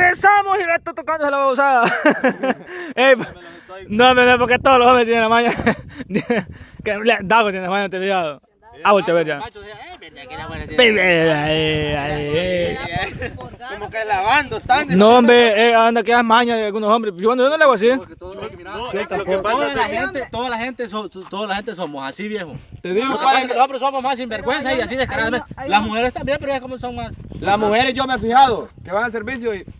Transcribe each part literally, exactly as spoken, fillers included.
regresamos y Beto tocándose la babosada. Ey, no, no, no, porque todos los hombres tienen la maña. Dago tiene la maña, te he fijado. Ah, voltea a ver ya. Como que lavando, están. No, hombre, eh, anda que es maña de algunos hombres. Yo no, yo no le hago así. Toda la gente, toda la gente, toda la gente somos así, viejo. Te digo, Los hombres somos más sinvergüenza y así descaradamente. Las mujeres también, pero ya como son más. Las mujeres yo me he fijado que van al servicio y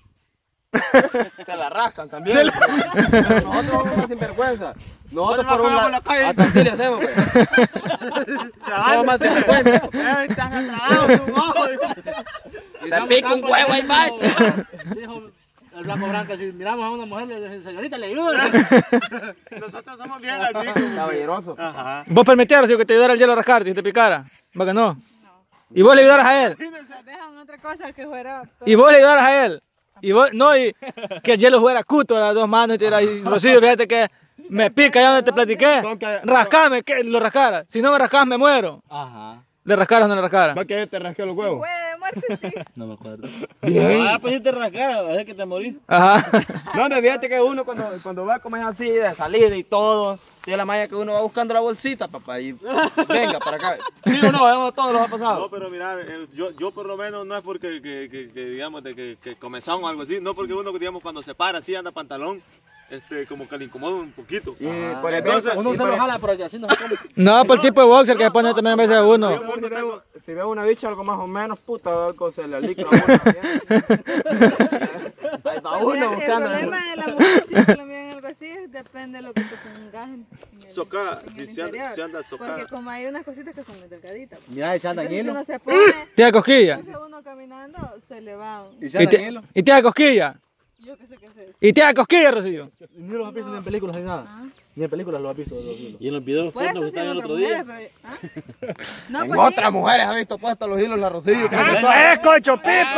se la rascan también. Se la... Pero nosotros vamos sin vergüenza. Nosotros por un lado hasta así le hacemos, pues. Somos más sin vergüenza. Estás atragado, tu ojo. Te pica un huevo ahí, macho. Dijo el blanco branco, si miramos a una mujer, le dice, señorita, le ayudo. Nosotros somos bien así. Caballeroso. Ajá. ¿Vos permitieras que te ayudara el hielo a rascarte y te picara? ¿Va que no? ¿Y vos le ayudaras a él? Dejan otra cosa que fuera... ¿Y vos le ayudaras a él? Y vos, no, y que el hielo fuera cuto a las dos manos y te diera, y Rocío, fíjate que me pica ya donde te platiqué. Rascame, que lo rascara. Si no me rascas, me muero. Ajá. ¿Le rascaras o no le rascaras? ¿Va que te rasqué los huevos? Puede, de muerte sí. No me acuerdo. Bien. Ah, pues si te rascara, es que te morís. Ajá. No, no, fíjate que uno cuando, cuando va a comer así de salida y todo, tiene la malla que uno va buscando la bolsita, papá, y venga para acá. Sí o no, eso todos los ha pasado. No, pero mira, eh, yo, yo por lo menos no es porque que, que, que, digamos de que, que comezón o algo así, no porque uno digamos cuando se para así anda pantalón, este como que le incomoda un poquito. Y Ajá. por Entonces, Uno y se por lo jala, pero así no se come. No, por el tipo de boxer que pone también a veces a uno. Yo, si, veo, si veo una bicha algo más o menos, puta, algo se le alicra a uno. Ahí va uno Mira, el buscando. problema de la mujer, si se lo miran algo así, depende de lo que tú pongas en, en el, Socada, en el si se anda- interior. si anda socada. Porque como hay unas cositas que son muy delgaditas. pues. Mira, y se andan Entonces, si hilo. uno se pone, ¿Tiene cosquilla? entonces uno caminando, se le va. Y se ¿Y andan te, hilo. ¿Y tiene cosquilla? Yo qué sé qué es eso. ¿Y tiene cosquilla, Rocío? Ni los has visto ni en películas ni nada. Ah. Ni en películas lo has visto de los hilos. Y en los videos Puedes porno que conseguir estaban el otras otro día. mujeres, pero... ¿ah? No, En pues otras sí. mujeres ha visto puestos los hilos en la Rocío. ¡Es cocho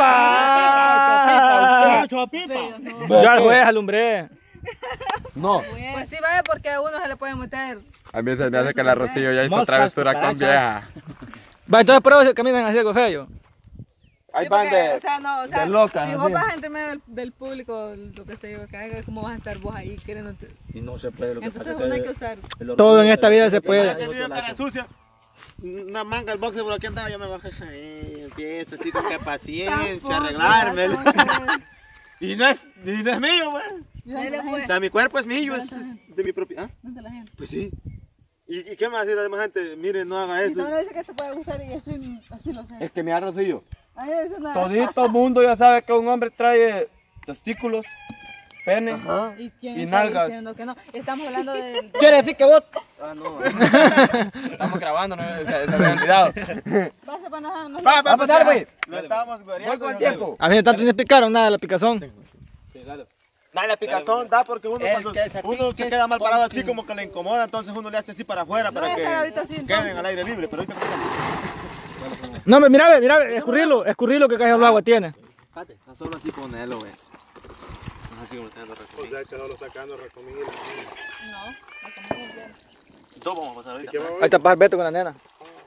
pipa! ¡Cocho pipa! Yo al juez alumbré. No. Pues sí, vaya, porque a uno se le puede meter. A mí se me hace que la Rocío ya hizo Moscas, travesura con cucarachas. vieja. Va, entonces por eso caminan así algo feo. Hay Sí, pan porque, de... o sea, no, o sea, de locas, si vos así. vas entre medio del, del público, lo que sé yo, que haga, ¿cómo vas a estar vos ahí queriendo? Y no se puede lo que Entonces pasa uno hay es que usar. el orgullo Todo en esta de- vida se puede. Que yo cara sucia, una manga al boxe por aquí andaba, yo me bajé ahí, empiezo así con que paciencia, arreglarme. Y no es, y no es mío, güey. O sea, mi cuerpo es mío, es de mi propiedad. ¿Dónde la gente? Pues sí. ¿Y, y qué más decir a la demás gente? Miren, no haga Y eso. no dice que te puede gustar y así, así lo sé. Es que mira, Rocío, Ay, eso no. todito el mundo ya sabe que un hombre trae testículos, pene. Ajá. ¿Y quién y está nalgas. diciendo que no? Estamos hablando de... ¿Quiere decir que vos? Ah, no. Estamos grabando, no, se, se me había olvidado. Pasa para nada, no. Va, va a pasar, güey. Lo estábamos Voy guareando. con el tiempo. A mí tanto ni explicaron nada de la picazón. Dale, la picazón da porque uno, El cuando que se uno se pique, queda mal parado así porque- como que le incomoda, entonces uno le hace así para afuera No voy para a que estar ahorita así, queden entonces. al aire libre, pero ahorita No, me mira, ve, mira, ve, escurrirlo, escurrirlo que cae el agua tiene. espérate, no solo así ponerlo, güey. No así como teniendo recomiendo. O sea, que solo sacando recomiendo. No, la comida es bien. Dos vamos a pasar ahorita. Ahí está el Beto con la nena.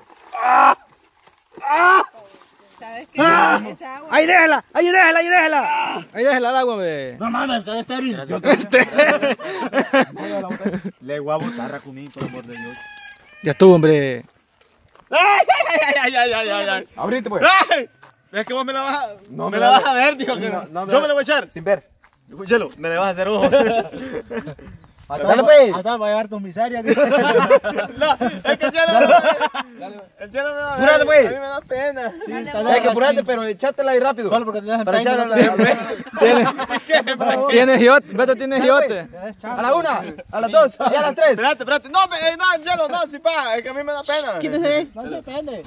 ¿Sabes qué? Esa agua... ¡Ahí déjela! ¡Ahí déjela! ¡Ahí déjela! ¡Ahí déjela el agua, ve! No mames, está estéril. Le voy a botar a Racumín, por amor de Dios. Ya estuvo, hombre. ¡Ay, ay, ay, ay, ay, ay, ay! Ahorita, pues. ¡Ay! Es que vos me la vas a, No me me la la- vas a ver, dijo que No, no. no me Yo la- me la voy a echar. Sin ver. Hielo, me le vas a hacer ojo. Dale, pues. Hasta va a llevar tus miserias, tío. No, es que el hielo no me El hielo me va a ver. Apúrate, pues. A mí me da pena. Sí, Hay que apurarte, pero echátela ahí rápido. Solo porque tenés Para empeño. echarla no te- a la... Tiene, tiene giote, Beto tiene giote. A la una, a las dos y a las tres. Espérate, espérate. No, me- eh, no, el hielo, no, si pa, es que a mí me da pena. Quítese. No se pende.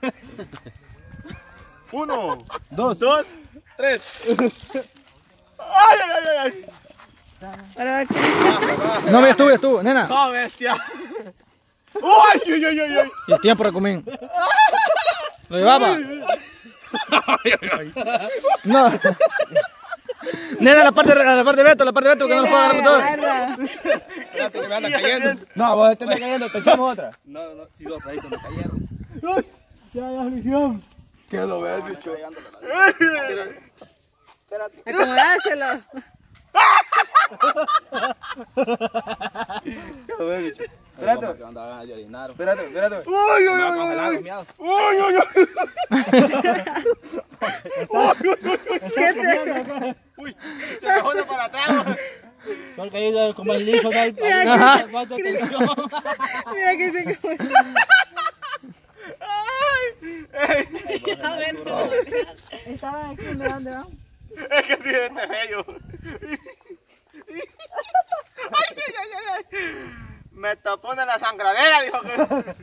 Uno, Dos. dos, tres. Ay, ay, ay, ay. Para que... No, ya estuvo, ya estuvo, nena. No, bestia. Uy, uy, uy, uy, uy. Y el tiempo recomín. ¿Lo llevaba? No. Nena, la parte, la parte de Beto, la parte de Beto, que no lo puedo agarrar todo. Agarra. Espérate que me anda cayendo. No, vos te estás cayendo, te echamos otra. No, no, si dos ahí me cayeron. Ya, ya, aflicción. ¿Qué lo ves, bicho? Acomodáselo. Espérate. Espérate, espérate. Uy, uy, uy. Uy, uy, uy. ¿Qué te? Uy, se me jode para atrás. Porque ahí como es liso, no hay Mira que falta se- de atención. Mira que se estaban aquí, ¿de dónde van? Es que sí, este bello. Ay, ay, ay, ay. Me tapó en la sangradera, dijo que.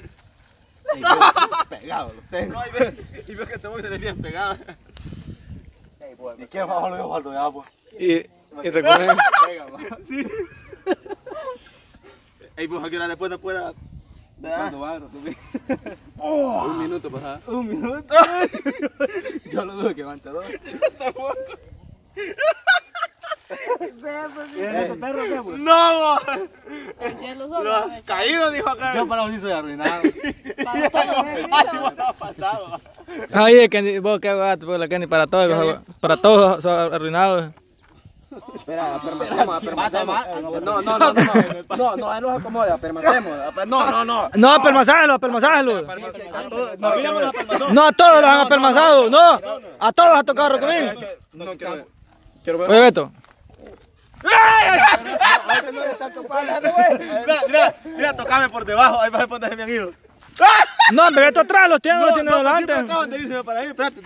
Pegado los tengo. No, y ve, y ve que este boxer es bien pegado. ¿Y qué bajo lo dejo al de agua? Y, y recoge. Sí. Ey, pues, ¿a qué hora después no pueda? Un minuto, pues. Un minuto. Yo lo dudo que aguante dos. Vea, pues, ¿Qué perro qué, pues? ¡No! el hielo solo. Lo has caído, dijo acá. Yo para mí soy arruinado. Para todo, Ah, sí, vos estabas pasado. Ay, Kenny, vos qué gato, pues la Kenny, para todos, para todos son arruinados. Espera, permanecemos, permanecemos. Mata, mata. No, no, no, no, no, no, no, él nos acomoda, permanecemos. No, no, no. No, apermazájalo, apermazájalo. A todos- No, quiero ver. No, a todos los han apermazado, no. A todos ha tocado Rocomín. No, quiero ver. Quiero ver. Oye, Beto. Mira, mira, mira, tocame por debajo, ahí vas a poner mi amigo. No, hombre, Beto atrás, los tiene, los tiene delante. Acaban de irse para ahí, espérate.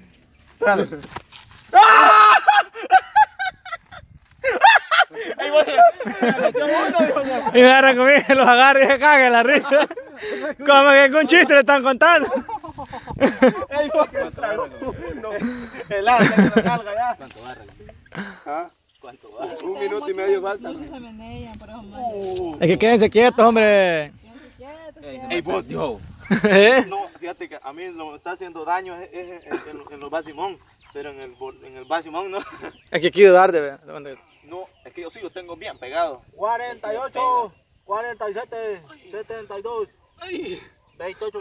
Ahí vos, se metió uno, dijo que. Y me Rocomín los agarra y se caga en la risa. Como que con chiste le están contando. Ahí vos, que trae uno. El alga, que la nalga ya. ¿Ah? Un minuto y medio falta. No se menean, por eso no. Es que quédense quietos, hombre. Quietos, Ey, vos, Dios. ¿Eh? No, fíjate que a mí lo que está haciendo daño es, es- es en, en los Basimón, pero en el, bol- en el Basimón no. Es que quiero darte, vea. No, es que yo sí lo tengo bien pegado. cuarenta y ocho, cuarenta y siete, setenta y dos, veintiocho,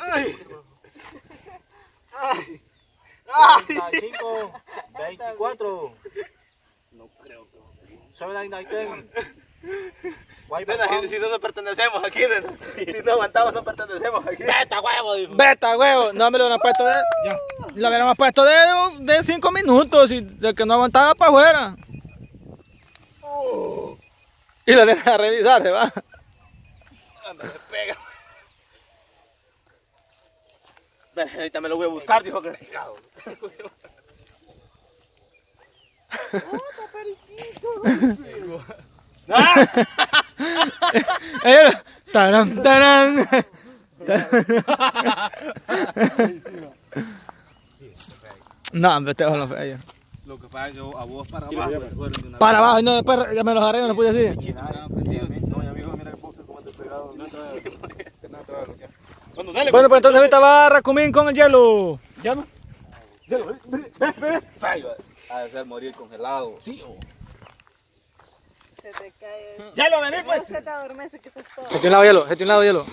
treinta y cinco, veinticuatro. No creo que va a salir. Nena, si, si no nos pertenecemos aquí, nena. Si no aguantamos, no pertenecemos aquí. ¡Beta, huevo! Dijo. Beta, huevo. No me lo hubieran puesto de. Lo hubiéramos puesto de, de cinco minutos y de que no aguantaba para afuera. Y lo dejan a revisar, se va. Anda, me pega. Ve, ahorita me lo voy a buscar, dijo que. Ellos, tarán, tarán. No, hombre, este ojo no fue ellos. Lo que pasa es que a vos para abajo. Para abajo, y no, después ya me los agarré y no los pude decir. No, mi amigo, mira el boxer como te pegado. Bueno, dale. Bueno, pues entonces ahorita va Racumín con el hielo. ¿Llama? Ha de ser morir congelado. Sí, o. Se te cae. Ya lo vení, No pues. se te adormece, que eso es todo. Este un lado hielo, este un lado hielo.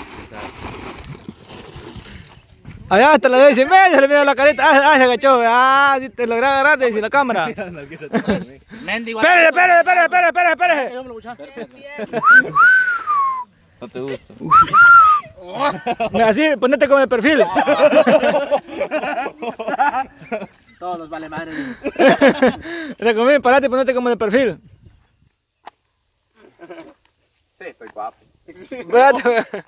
Allá hasta la dice, medio le mira la carita, ah, ah, se agachó, ah, si te logré agarrar, dice la cámara. Mendigo. Espérese, espérese, espérese, espérese, espérese, espérese. No te gusta. Así, ponete con el perfil. Todos los vale madre. Racumín, parate y ponete como de perfil. Sí, estoy guapo. Espérate.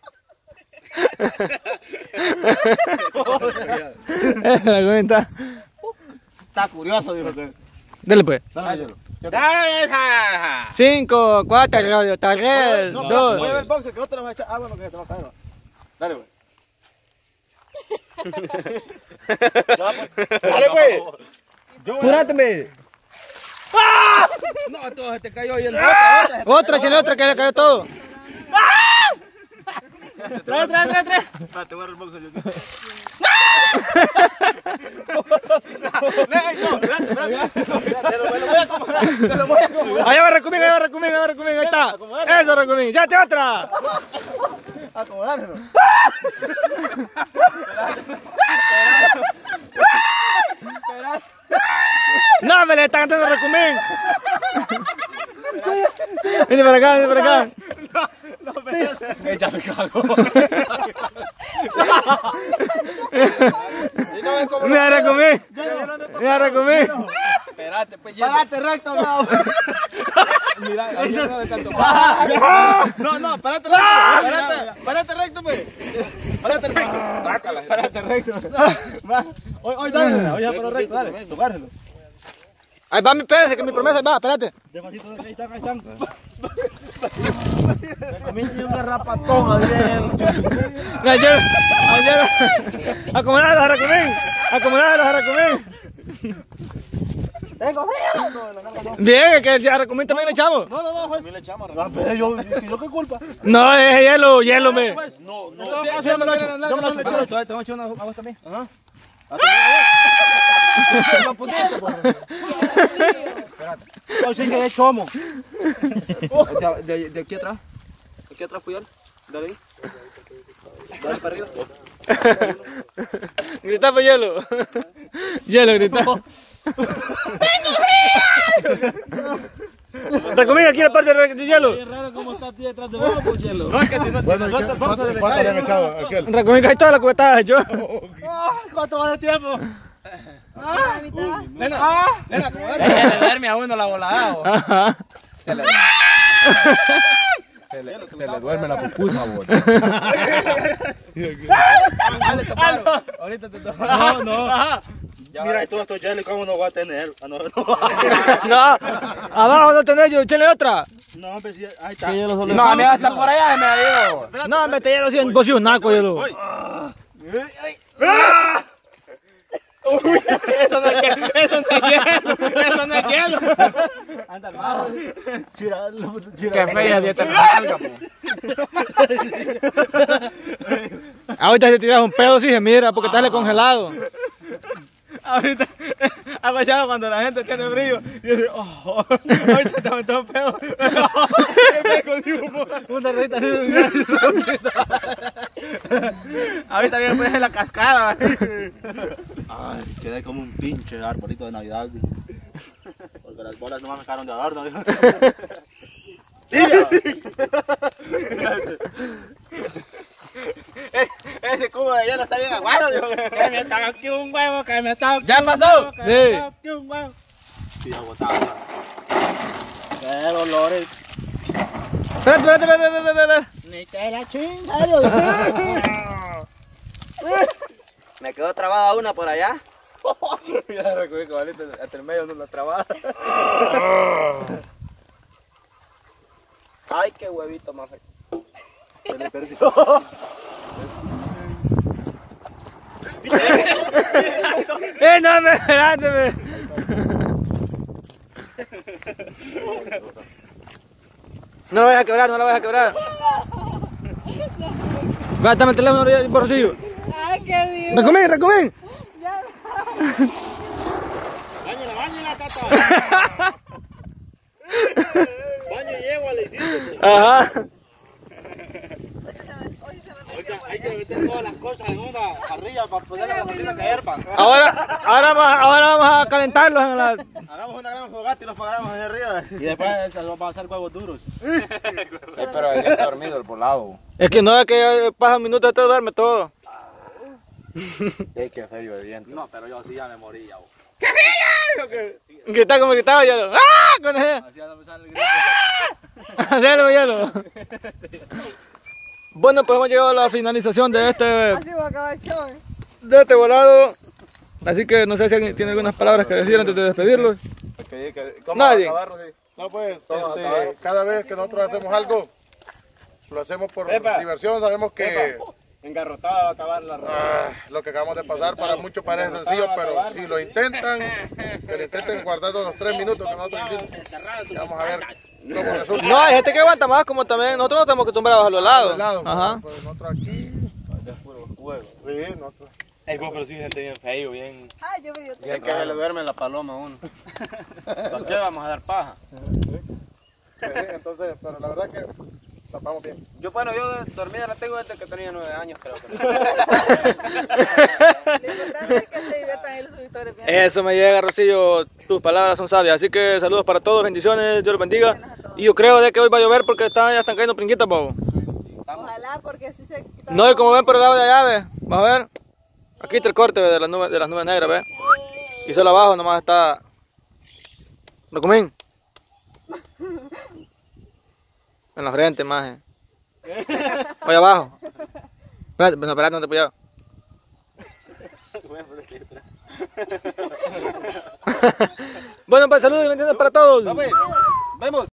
Racumín está. Está curioso, dijo que. Dale pues. Dale, Cinco, cuatro, radio, tres, No, dos. voy a ver el boxer que otro le va a echar agua porque se te va a caer. Dale, pues. Dale, pues. Apúrate. No, todo se te cayó y el Otra, chile, otra que le cayó todo. Trae, trae, trae, trae. Espérate, voy a ver el boxer. No, espérate, espérate. Te lo voy a acomodar. Te lo voy a acomodar. Allá va Racumín, allá va Racumín, allá va Racumín, ahí está. Eso, Racumín, ya te otra. Acomodármelo. No, me le está cantando Racumín. Vente para acá, vente para acá. Ella me cago. Mira Racumín. Mira Racumín. Espérate, pues hielo. Párate recto, no. Mira, ahí no de tanto. No, no, párate recto. Párate, párate recto, pues. Párate recto. Párate recto. Va. Hoy, hoy, dale. Hoy ya paro recto, dale. Tocárelo. Ahí va mi pez, que es mi promesa, ahí va, espérate. Despacito, ahí están, ahí están. A mí tiene un garrapatón, Adriel. Mira, hielo, hielo. Acomodalo a Racumín. Acomodalo a Racumín. Tengo frío. Bien, que el Racumín también le echamos. No, no, no, pues. También le echamos. No, pero yo, ¿yo qué culpa? No, es hielo, hielo, me. No, no. No, yo me lo echo. Yo me lo echo. Te voy a echar una agua también. Ajá. Lo pusiste, pues. Espérate. Hoy sí que de chomo. De, de aquí atrás. Aquí atrás, Puyol. Dale ahí. Dale para arriba. Grita por hielo. Hielo, grita. ¡Tengo frío! Racumín, aquí en la parte de hielo. Es raro cómo está ti detrás de vos, pues hielo. No, es que si no te sueltas, vamos a ¿Cuánto le han echado aquel? Racumín, cae toda la cubetada, yo. ¿Cuánto va de tiempo? Ah, la mitad. Nena, nena, ¿cómo es? Se le duerme a uno la volada. Ajá. Se le, Se le, se le duerme la pupusa, vos. Ahorita te tomo. No, no. Mira, todo esto ya, ¿cómo no va a tener? Ah, no, no. No, abajo no tenés yo, échale otra. No, hombre, sí, ahí está. no, a mí hasta por allá se me ha ido. No, me te hielo, si vos sí un naco, hielo. Eso no es hielo, eso no es hielo, eso no es hielo. Anda al bajo. Qué fea dieta que salga, po. Ahorita te tiras un pedo, sí se mira, porque estás congelado. Ahorita, agachado cuando la gente tiene frío. Y yo digo, oh, ahorita te aventó un pedo. Una rita así. Ahorita viene por ahí en la cascada. Ay, quedé como un pinche arbolito de Navidad. Porque las bolas no me sacaron de adorno. Ese cubo de hielo está bien aguado. Que me está aquí un huevo, que me está aquí ¿Ya un pasó? huevo, que Sí. me está aquí un huevo. Sí, agotado. Qué dolores. Espérate, espérate, espérate, espérate, espérate. Ni te la chinga. Me quedó trabada una por allá. Ya recogí que valiste hasta el medio de la trabada. Ay, qué huevito más feo. Se le perdió. Eh, no, me, espérate, me. No lo vayas a quebrar, no lo vayas a quebrar. Va, dame el teléfono del bolsillo. Ay, qué bien. Racumín, Racumín. Ya. Báñala, báñala, tata. Baño y yegua le hiciste. Ajá. Oiga, hay que meter todas las cosas en una parrilla para poner la cocina a caer, pa. Ahora, ahora, vamos, ahora vamos a calentarlos en la... Hagamos una gran fogata y los pagamos ahí arriba. Y después vamos a hacer huevos duros. Sí, pero ahí está dormido el volado. Es que no, es que pasa un minuto de todo, duerme todo. Es que feo de dientes. No, pero yo sí ya me moría. Bo. Gritaba como gritaba yo. ¡Ah! Con ese. Así ya no me sale el grito. Hielo, hielo. Bueno, pues hemos llegado a la finalización de este, Así va a acabar el show. ¿eh? de este volado. Así que no sé si alguien tiene algunas palabras que decir antes de despedirlos. ¿Cómo Nadie. va a acabar, Rosy? No, pues, Todos este, acabaron. cada vez que nosotros hacemos algo, lo hacemos por Epa. diversión. Sabemos que Engarrotado va a acabar la rueda. ah, lo que acabamos de pasar para muchos parece sencillo, pero si lo intentan, que lo intenten guardar los tres minutos que nosotros hicimos. Y vamos a ver cómo resulta. No, hay gente que aguanta más, como también nosotros no estamos acostumbrados a los helados. Helado, Ajá. pues, nosotros aquí, sí, nosotros. Ey, vos, pero sí gente bien feo, bien. Ay, yo yo Y es que se le duerme la paloma a uno. ¿Para qué vamos a dar paja? Sí, entonces, pero la verdad que la pasamos bien. Yo, bueno, yo de dormida la tengo desde que tenía nueve años, creo. Lo importante es que se diviertan y los suscriptores. Eso me llega, Rocío. tus palabras son sabias. Así que saludos para todos, bendiciones, Dios los bendiga. Y yo creo de que hoy va a llover porque está, ya están cayendo pringuitas, bobo. Ojalá, porque así se quita. No, y como ven por el lado de allá, ve, vamos a ver. Aquí está el corte de las nubes, de las nubes negras, ve. Y solo abajo nomás está Rocumín. En la frente, más. Oye, abajo. Espérate, no, espérate, no te apoyaba. Bueno, pues saludos y bendiciones para todos. Vamos, vemos.